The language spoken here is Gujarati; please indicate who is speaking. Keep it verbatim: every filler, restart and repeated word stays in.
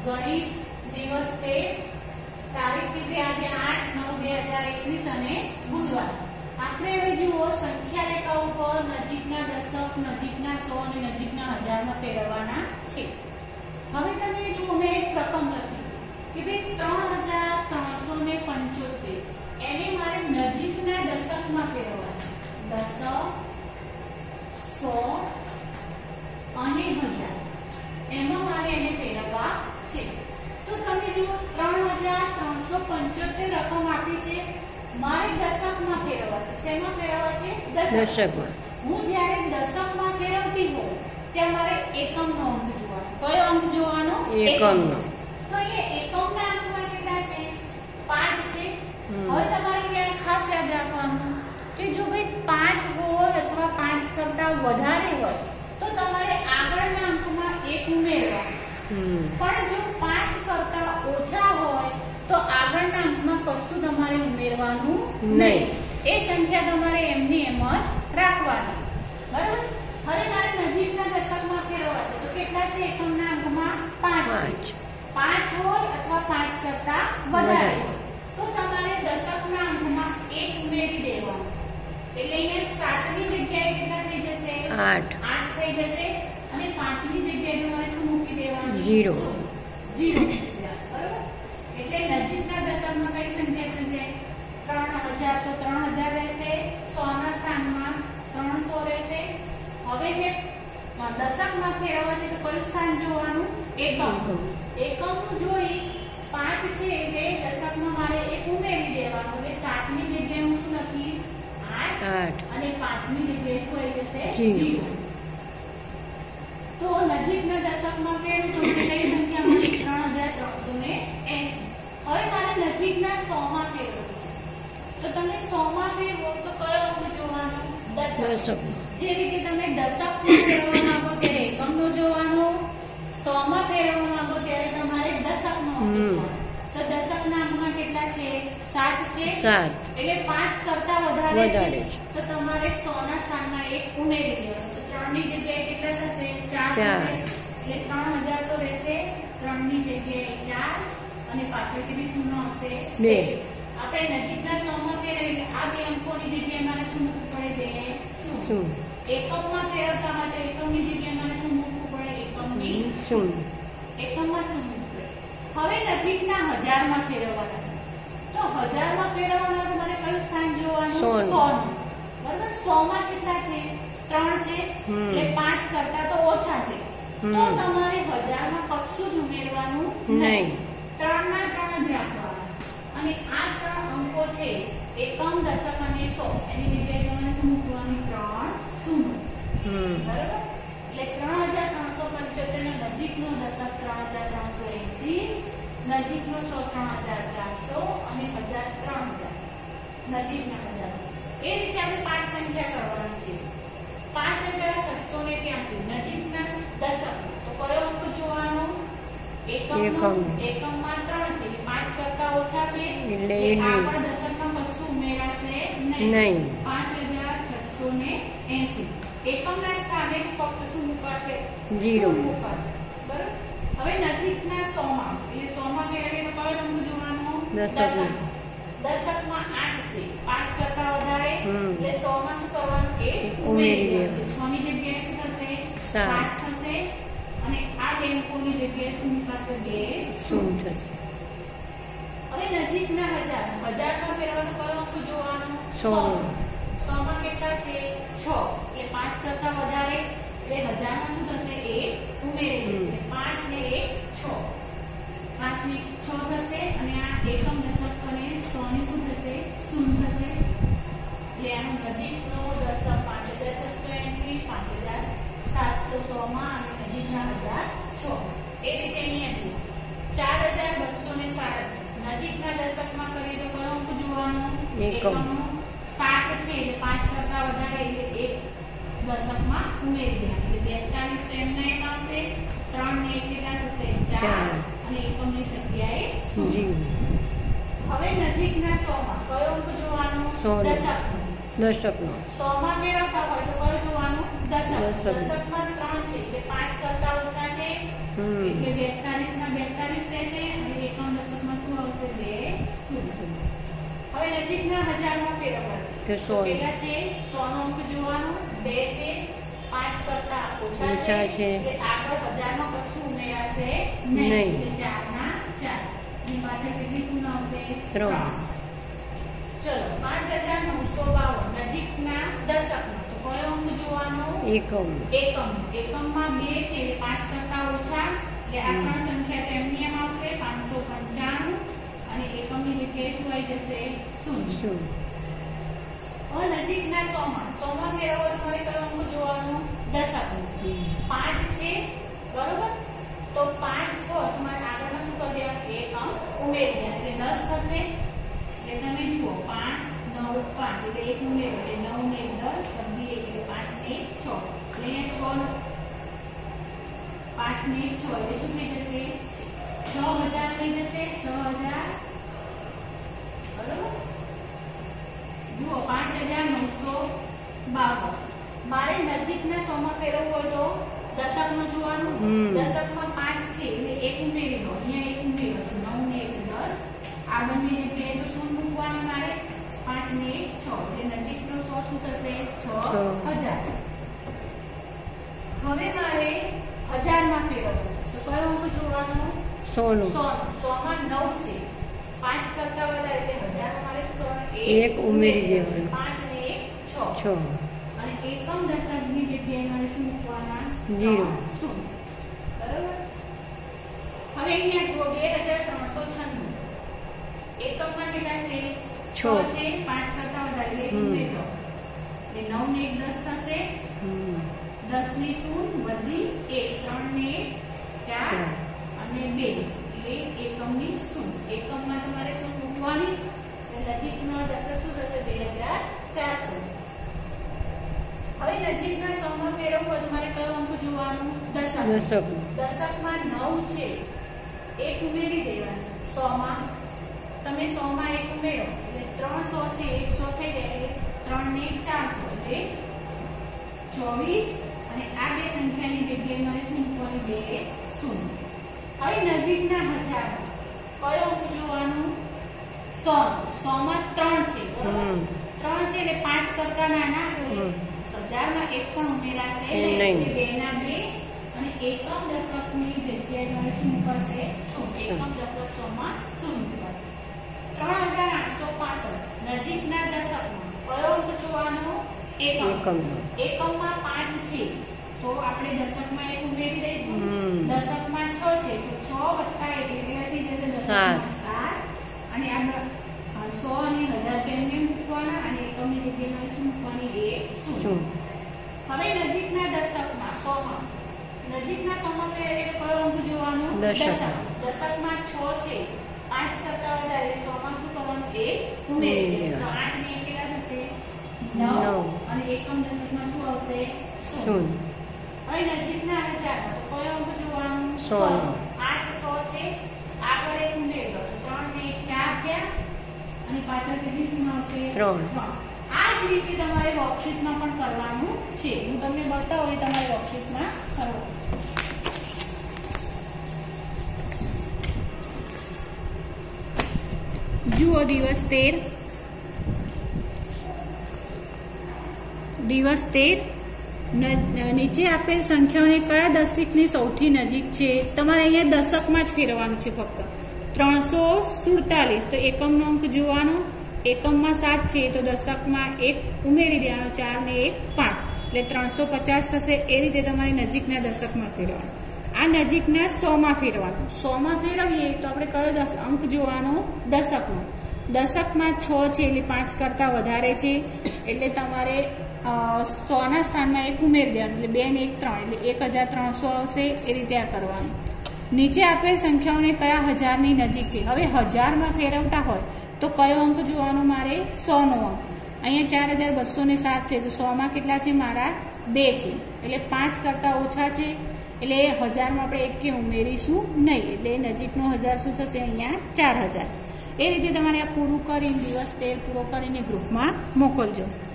Speaker 1: ગણિત દિવસ તે તારીખ કીધી આજે આઠ નવ બે હજાર એકવીસ અને બુધવાર. આપણે હવે જુઓ સંખ્યા રેખા ઉપર નજીકના દશક, નજીકના સો અને નજીકના હજારમાં ફેરવવાના છે. હવે તમે જુઓ મેં એક રકમ લખી છે કે ભાઈ ત્રણ હજાર ત્રણસો ને પંચોતેર એને મારે નજીકના દશકમાં ફેરવવા છે. દશક, સો અને હજાર એમાં મારે એને ફેરવવા છે. તો તમે જુઓ ત્રણ હજાર ત્રણસો પંચોતેર રકમ આપી છે, મારે દશકમાં ફેરવવા છે. શેમાં ફેરવવા છે? દશકમાં. હું જ્યારે દશકમાં ફેરવતી હોઉં ત્યાં મારે એકમનો અંક જોવાનો. કયો અંક જોવાનો? એકમનો. તો અહીંયા એકમના અંકમાં કેટલા છે? પાંચ છે. હવે તમારે ત્યાં ખાસ યાદ રાખવાનું કે જો ભાઈ પાંચ હોય અથવા પાંચ કરતા વધારે હોય તો તમારે આગળના અંકમાં એક ઉમેરવા. પણ જો પાંચ કરતા ઓછા હોય તો આગળના અંકમાં કશું તમારે ઉમેરવાનું નહીં. એ સંખ્યા તમારે એમની એમ જ રાખવાની. બરાબર? હવે મારે નજીકના દશકમાં ફેરવવા છે તો કેટલા છે? એકમના અંકમાં પાંચ. પાંચ હોય અથવા પાંચ કરતા વધારે તો તમારે દશકના અંકમાં એક ઉમેરી દેવાનું. એટલે અહીંયા સાત ની જગ્યાએ કેટલા થઈ જશે? આઠ. આઠ થઈ જશે અને પાંચ ની જગ્યાએ તમારે શું મૂકી દેવાનું? ઝીરો. ઝીરો. બરાબર? એટલે નજીકના દશકમાં કઈ સંખ્યા છે? ત્રણ હજાર. તો ત્રણ હજાર રહેશે. સો ના સ્થાનમાં ત્રણસો રહેશે. હવે મેં દશકમાં ફેરવવા છે તો કયું સ્થાન જોવાનું? એકમ. એકમનું જોઈ પાંચ છે એટલે દશકમાં મારે એક ઉમેરી દેવાનું. એટલે સાત ની જગ્યાએ હું શું લખીશ? આઠ. અને પાંચ ની જગ્યાએ શું આવી જશે? ઝીરો. તો નજીકના દશકમાં ફેરવું તો કઈ સંખ્યા મળી? ત્રણ હજાર ત્રણસો ને એસી. હવે મારે નજીકના સો માં ફેરવવું છે તો તમે સો માં ફેરવો તો કયો અંક જોવાનો? દશક. જે રીતે તમે દશકમાં ફેરવવા માંગો ત્યારે એકમનો જોવાનો, સો માં ફેરવવા માંગો ત્યારે તમારે દશકનો અંક જોવાનો. તો દશકના અંકમાં કેટલા છે? સાત છે. સાત. એટલે પાંચ કરતા વધારે છે તો તમારે સો ના સ્થાનમાં એક ઉમેરી દેવાનું. તો ત્રણ ની જગ્યાએ કેટલા થશે? ચાર. એટલે ત્રણ હજાર તો રહેશે. ત્રણ ની જગ્યાએ ચાર અને પાછળ કેટલી શૂન્ય હશે? બે. આપણે નજીકના સો માં ફેરવીએ આ બે અંકોની જગ્યાએ મારે શું મૂકવું પડે? બે. શું? એકમમાં ફેરવતા માટે એકમની જગ્યાએ મારે શું મૂકવું પડે? એકમની શૂન્ય. એકમમાં શું મૂકવું પડે? હવે નજીકના હજારમાં ફેરવવાના છે તો હજારમાં ફેરવવાના તો મને કયું સ્થાન જોવાનું? સો. બરાબર? સો માં કેટલા છે? ત્રણ છે. એટલે પાંચ કરતા તો ઓછા છે તો તમારે હજારમાં કશું જ ઉમેરવાનું નહીં. ત્રણ ના ત્રણ જ રાખવાના. અને આ ત્રણ અંકો છે એકમ, દશક અને સો એની જગ્યાએ તમારે શું મૂકવાનું? ત્રણ શૂન્ય. બરાબર? એટલે ત્રણ હજાર ત્રણસો પંચોતેર નો નજીકનો દશક ત્રણ હજાર ત્રણસો એસી, નજીકનો સો ત્રણ હજાર ચારસો અને હજાર ત્રણ હજાર નજીકના હજાર. એ રીતે આપણે પાંચ સંખ્યા કરવાની છે. પાંચ હજાર છસો ને ત્યાસી નજીકના દશક તો કયો અંક જોવાનો? એકમ. એકમમાં ત્રણ છે એટલે પાંચ કરતા ઓછા છે એટલે આગળ દશકમાં કશું ઉમેરાશે નહીં. પાંચ હજાર છસો ને એસી. એકમના સ્થાને ફક્ત શું મૂકાશે? ઝીરો મૂકાશે. બરાબર? હવે નજીકના સો માં એટલે સો માં ફેરવીએ તો કયો અંક જોવાનો? દશક. દશકમાં આઠ છે. પાંચ કરતા વધારે એટલે સો માં શું કરવાનું? એક ઉમેરી દેવાનું. છ ની જગ્યાએ શું થશે? સાત થશે અને આ બે અંકોની જગ્યાએ શું મૂકાશે? બે શૂન્ય થશે. હવે નજીકના હજાર. હજારમાં ફેરવવાનો કયો અંક જોવાનો? સો. સો માં કેટલા છે? છ. એટલે પાંચ કરતા વધારે એટલે હજારમાં શું થશે? એક ઉમેરી દેશે. પાંચ ને એક છ. પાંચ ને છ થશે અને આ એકમ, દશક અને સો ની શું થશે? શૂન્ય થશે. એટલે આનો નજીકનો દશક પાંચ હજાર છસો એસી, પાંચ હજાર સાતસો સો માં અને નજીકના હજાર છ. એ રીતે અહીંયા ચાર હજાર બસો ને સાડત્રીસ નજીકના દશકમાં કરીએ તો કયો અંક જોવાનો? એકમ. સાત છે એટલે પાંચ કરતા વધારે એટલે એક દશકમાં ઉમેરી દેવાનું. એટલે બેતાલીસ તો એમના એમ આવશે. ત્રણ ને એક કેટલા થશે? ચાર અને એકમની જગ્યાએ શૂન્ય. હવે નજીકના સો માં કયો અંક જોવાનો? દશક. દશકનો. સો માં ફેરવતા હોય તો કયો જોવાનો? દશક. દશકમાં ત્રણ છે એટલે પાંચ કરતા ઓછા છે એટલે બેતાલીસ ના બેતાલીસ નજીકના હજારમાં ફેરવવા છે. તો પહેલા છે સો નો અંક જોવાનો, બે છે, પાંચ કરતા ઓછા છે, એટલે આગળ હજારમાં કશું ઉમેરાશે નહીં, એટલે ચાર ના ચાર. એની પાછળ કેટલી શૂન્ય આવશે? ત્રણ. ચલો પાંચ હજાર નવસો બાવન નજીકના દશકમાં, તો કયો અંક જોવાનો? એકમ. એકમ. એકમમાં બે છે એટલે પાંચ કરતા ઓછા, એટલે આ ત્રણ સંખ્યા તેમની એમ આવશે પાંચસો પંચાણું, અને એકમની જગ્યાએ શું આવી જશે? શૂન્ય. હવે નજીકના સો માં, સો માં ફેરવો તમારે કયો અંક જોવાનો? દશકનો. પાંચ છે બરોબર, તો પાંચ પર તમારે આગળમાં શું કરી દેવાનું? એક અંક ઉમેરી દેવાનું, એટલે દસ થશે. એટલે તમે જુઓ પાંચ નવ પાંચ એટલે એક ઉમેરો એટલે નવ ને દસ, બધી એક એટલે પાંચ ને છ, એટલે અહીંયા છ પાંચ ને છ એટલે શું થઈ જશે? છ હજાર થઈ જશે. છ હજાર બરોબર. જુઓ પાંચ હજાર નવસો બાવન. મારે નજીકના સો માં ફેરવવું હોય તો દશકમાં જોવાનું. દશકમાં પાંચ છે એટલે એક ઉમેરી દો, અહીંયા એક ઉમેરો તો નવ ને એક દસ, આગળની જગ્યાએ તો શું મૂકવાની મારે? પાંચ ને છ, એટલે નજીકનો સો શું થશે? છ હજાર. હવે મારે હજારમાં ફેરવવું, તો કયો અંક જોવાનો? સો નો. સો સો માં નવ છે, પાંચ કરતા વધારે એટલે હજારમાં મારે શું કરવાનું? એક ઉમેરી દેવાનું. પાંચ ને એક છ છ, અને એકમ દશકની જગ્યાએ મારે શું મૂકવાના? જીરો. શૂન્ય. બરાબર. હવે અહીંયા જુઓ બે હજાર ત્રણસો છન્નું. એકમમાં કેટલા છે? છ છે, પાંચ કરતા વધારે એટલે ઉમેરી દો, એટલે નવ ને એક દસ થશે. દસ ની શૂન્ય વધી એક, ત્રણ ને ચાર અને બે, એટલે એકમની શૂન્ય. એકમમાં તમારે શું મૂકવાની? એટલે નજીકનો દશક શું થશે? બે હજાર ચારસો. હવે નજીકના સો માં ફેરવવું હોય તમારે કયો અંક જોવાનું? દશક. દશકમાં નવ છે, એક ઉમેરી દેવાનું. સો માં તમે સો માં એક ઉમેરો એટલે ત્રણસો છે, એકસો થઈ જાય એટલે ત્રણ ને ચારસો, એટલે ચોવીસ, અને આ બે સંખ્યાની જગ્યાએ મારે શું મૂકવાનું? બે શૂન્ય. હવે નજીકના હજાર કયો અંક જોવાનું? સો. સો માં ત્રણ છે બરોબર, ત્રણ છે એટલે પાંચ કરતા નાના, હજારમાં એક પણ ઉમેરાશે નહીં, બે ના બે, અને એકમ દશકની જગ્યાએ મારે શું મૂકશે? શૂન્ય. એકમ દશક સો માં શૂન્ય. ત્રણ હજાર આઠસો પાસઠ નજીકના દશકમાં કયો અંક જોવાનો? એકમ. એકમમાં પાંચ છે, તો આપણે દશકમાં એક ઉમેરી દઈશું. દશકમાં છ છે, તો છ વત્તા એક એટલે થઈ જશે દશકમાં સાત, અને આ સો અને હજાર કેમને મૂકવાના, અને એકમની જગ્યાએ શું મૂકવાની? એક શૂન્ય. હવે નજીકના દશકમાં સો માં, નજીકના સો માં કયો અંક જોવાનો? દશક. દશકમાં છ છે, પાંચ કરતા વધારે સો માં શું કરવાનું? એક ઉમેરી, તો આઠ ને એક કેટલા થશે? નવ, અને એકમ દશકમાં શું આવશે? શૂન્ય. હવે નજીકના હજારમાં તો કયો અંક જોવાનો? સો. આઠ સો છે, આગળ એક ઉમેરી દો, ત્રણ ને એક ચાર થયા, અને પાછળ કેટલી શૂન્ય આવશે? ત્રણ. આ જ રીતે તમારે વર્કશીટમાં પણ કરવાનું છે. હું તમને બતાવું, એ તમારે વર્કશીટમાં કરવાનું. જુઓ દિવસ તેર. દિવસ તેર. નીચે આપેલ સંખ્યાઓને કયા દશકની સૌથી નજીક છે? તમારે અહીંયા દશકમાં જ ફેરવાનું છે ફક્ત. ત્રણસો સુડતાલીસ, તો એકમનો અંક જોવાનો. એકમમાં સાત છે, તો દશકમાં એક ઉમેરી દેવાનો, ચાર ને એક પાંચ, એટલે ત્રણસો પચાસ થશે. એ રીતે તમારે નજીકના દશકમાં ફેરવાનું. આ નજીકના સો માં ફેરવાનું. સો માં ફેરવીએ તો આપણે કયો દસ અંક જોવાનો? દશકનો. દશકમાં છ છે એટલે પાંચ કરતા વધારે છે, એટલે તમારે સો ના સ્થાનમાં એક ઉમેરી દેવાનું, એટલે બે ને એક ત્રણ, એટલે એક હજાર ત્રણસો આવશે. એ રીતે આ કરવાનું. નીચે આપેલ સંખ્યાઓને કયા હજારની નજીક છે? હવે હજારમાં ફેરવતા હોય તો કયો અંક જોવાનો? મારે સો નો અંક. અહીંયા ચાર હજાર બસો ને સાત છે, તો સો માં કેટલા છે? મારા બે છે, એટલે પાંચ કરતા ઓછા છે, એટલે હજારમાં આપણે એક કે ઉમેરીશું નહીં, એટલે નજીકનો હજાર શું થશે? અહીંયા ચાર હજાર. એ રીતે તમારે આ પૂરું કરીને દિવસ તેર પૂરો કરીને ગ્રુપમાં મોકલજો.